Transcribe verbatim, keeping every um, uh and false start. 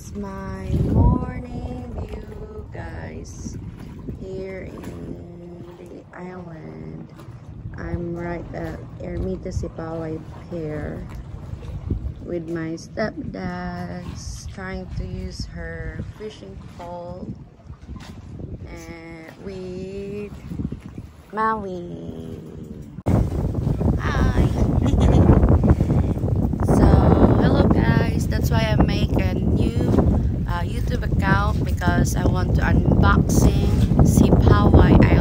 is my morning view, guys, here in the island. I'm right at Ermita Sipaway Pier with my stepdad trying to use her fishing pole and with Maui. Hi. So hello guys, that's why I make a new uh, YouTube account, because I want to unboxing Sipaway Island.